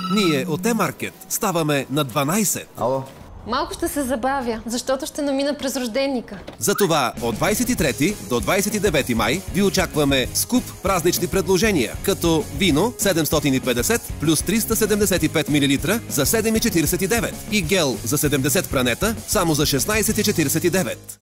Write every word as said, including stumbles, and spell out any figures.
Ние от Е-маркет ставаме на дванайсет. Ало? Малко ще се забавя, защото ще намина през рожденника. Затова от двайсет и трети до двайсет и девети май ви очакваме скуп празнични предложения, като вино седемстотин и петдесет плюс триста седемдесет и пет милилитра за седем и четирийсет и девет и гел за седемдесет пранета само за шестнайсет и четирийсет и девет.